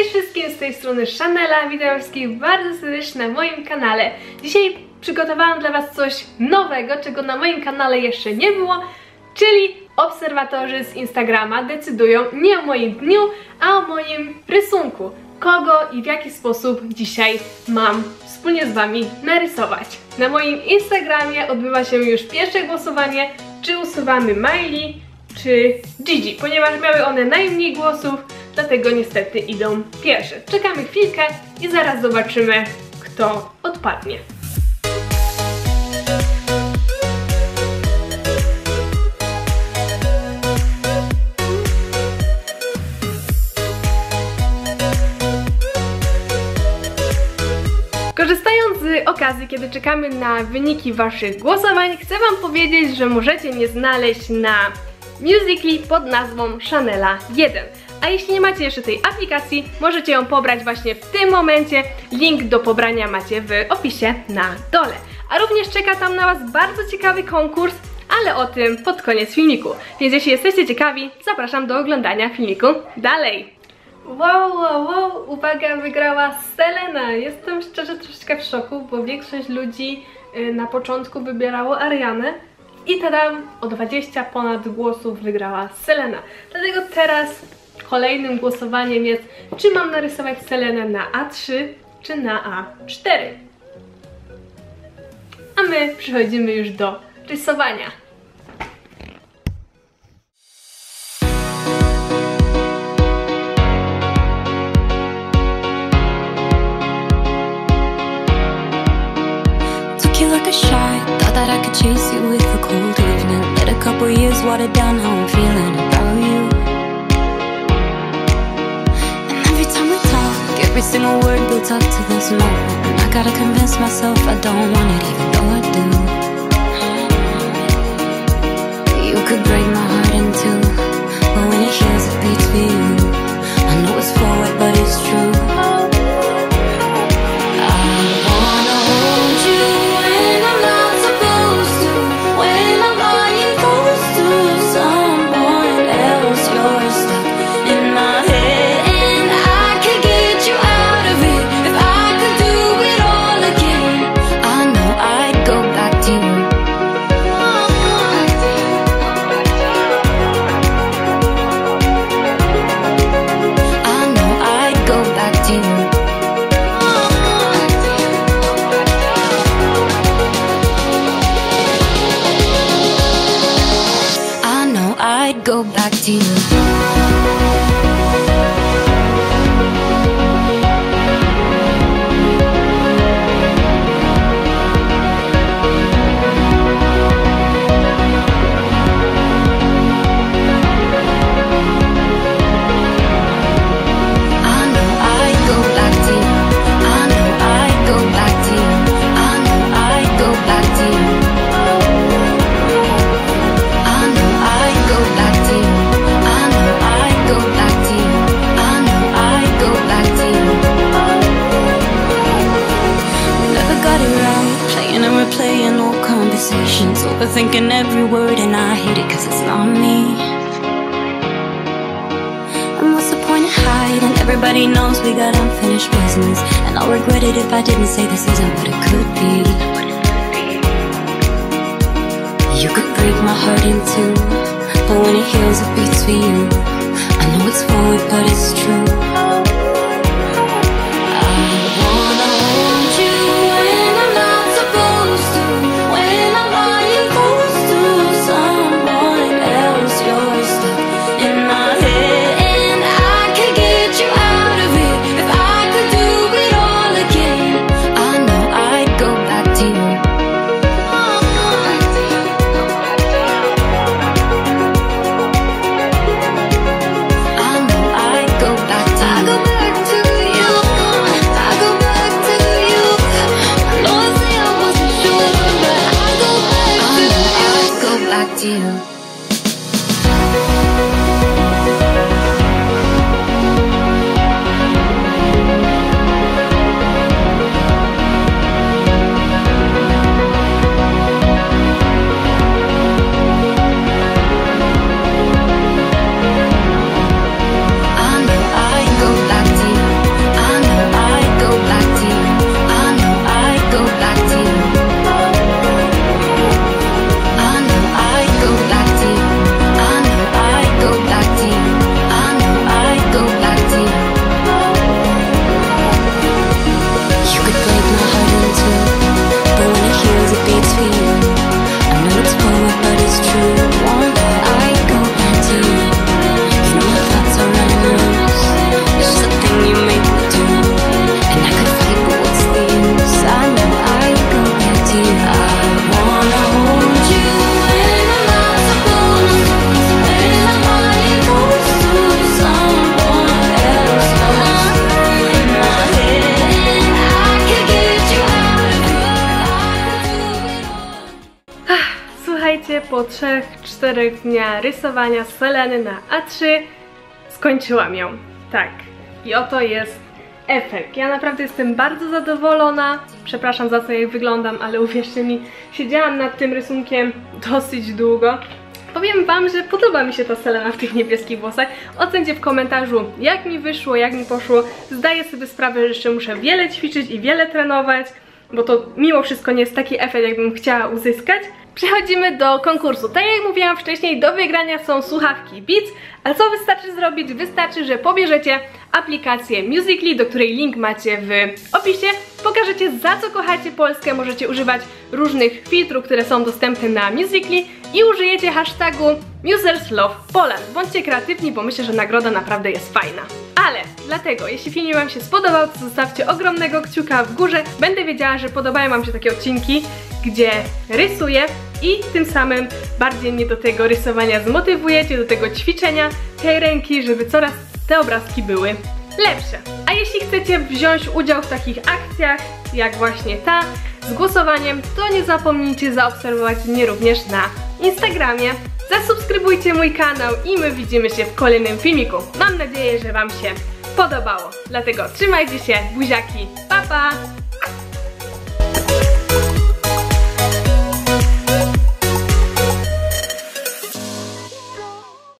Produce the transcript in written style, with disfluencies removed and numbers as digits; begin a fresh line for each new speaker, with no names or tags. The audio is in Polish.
Cześć wszystkim, z tej strony Chanela, witam wszystkich bardzo serdecznie na moim kanale. Dzisiaj przygotowałam dla Was coś nowego, czego na moim kanale jeszcze nie było, czyli obserwatorzy z Instagrama decydują nie o moim dniu, a o moim rysunku. Kogo i w jaki sposób dzisiaj mam wspólnie z Wami narysować. Na moim Instagramie odbywa się już pierwsze głosowanie, czy usuwamy Miley, czy Gigi, ponieważ miały one najmniej głosów, dlatego niestety idą pierwsze. Czekamy chwilkę i zaraz zobaczymy, kto odpadnie. Korzystając z okazji, kiedy czekamy na wyniki Waszych głosowań, chcę Wam powiedzieć, że możecie mnie znaleźć na Musical.ly pod nazwą Chanela 1. A jeśli nie macie jeszcze tej aplikacji, możecie ją pobrać właśnie w tym momencie. Link do pobrania macie w opisie na dole. A również czeka tam na Was bardzo ciekawy konkurs, ale o tym pod koniec filmiku. Więc jeśli jesteście ciekawi, zapraszam do oglądania filmiku dalej. Wow, uwaga, wygrała Selena. Jestem szczerze troszeczkę w szoku, bo większość ludzi na początku wybierało Arianę. I tadam, o 20 ponad głosów wygrała Selena. Dlatego teraz kolejnym głosowaniem jest, czy mam narysować Selenę na A3, czy na A4. A my przechodzimy już do rysowania.
Like a shot, thought that I could chase you with a cold evening. Let a couple years water down how I'm feeling about you. And every time we talk, every single word builds up to this moment. And I gotta convince myself I don't want it, even though I do. You could break my heart in two, but when it heals it beats for you. I know it's forward, but it's true. Go back to you. Overthinking every word and I hate it cause it's not me. And what's the point of hiding? Everybody knows we got unfinished business. And I'll regret it if I didn't say this isn't what it could be. You could break my heart in two, but when it heals it beats for you. I know it's forward but it's true. I know I'd go back to you.
4 dnia rysowania Seleny na A3 skończyłam ją. Tak. I oto jest efekt. Ja naprawdę jestem bardzo zadowolona. Przepraszam za to, jak wyglądam, ale uwierzcie mi, siedziałam nad tym rysunkiem dosyć długo. Powiem wam, że podoba mi się ta Selena w tych niebieskich włosach. Ocencie w komentarzu, jak mi wyszło, jak mi poszło. Zdaję sobie sprawę, że jeszcze muszę wiele ćwiczyć i wiele trenować, bo to mimo wszystko nie jest taki efekt, jakbym chciała uzyskać. Przechodzimy do konkursu. Tak jak mówiłam wcześniej, do wygrania są słuchawki Beats. A co wystarczy zrobić? Wystarczy, że pobierzecie aplikację Musical.ly, do której link macie w opisie. Pokażecie, za co kochacie Polskę, możecie używać różnych filtrów, które są dostępne na Musical.ly i użyjecie hashtagu MusersLovePoland. Bądźcie kreatywni, bo myślę, że nagroda naprawdę jest fajna. Ale dlatego, jeśli film wam się spodobał, to zostawcie ogromnego kciuka w górze. Będę wiedziała, że podobają wam się takie odcinki, gdzie rysuję i tym samym bardziej mnie do tego rysowania zmotywujecie, do tego ćwiczenia tej ręki, żeby coraz te obrazki były lepsze. A jeśli chcecie wziąć udział w takich akcjach, jak właśnie ta, z głosowaniem, to nie zapomnijcie zaobserwować mnie również na Instagramie. Zasubskrybujcie mój kanał i my widzimy się w kolejnym filmiku. Mam nadzieję, że wam się podobało. Dlatego trzymajcie się, buziaki, pa pa!